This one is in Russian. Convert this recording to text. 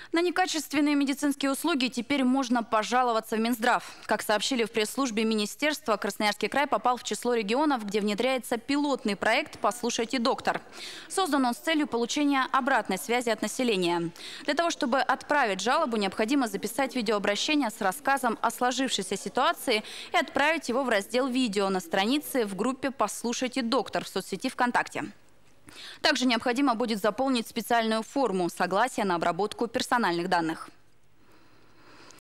На некачественные медицинские услуги теперь можно пожаловаться в Минздрав. Как сообщили в пресс-службе министерства, Красноярский край попал в число регионов, где внедряется пилотный проект «Послушайте, доктор». Создан он с целью получения обратной связи от населения. Для того, чтобы отправить жалобу, необходимо записать видеообращение с рассказом о сложившейся ситуации и отправить его в раздел «Видео» на странице в группе «Послушайте, доктор» в соцсети ВКонтакте. Также необходимо будет заполнить специальную форму согласия на обработку персональных данных.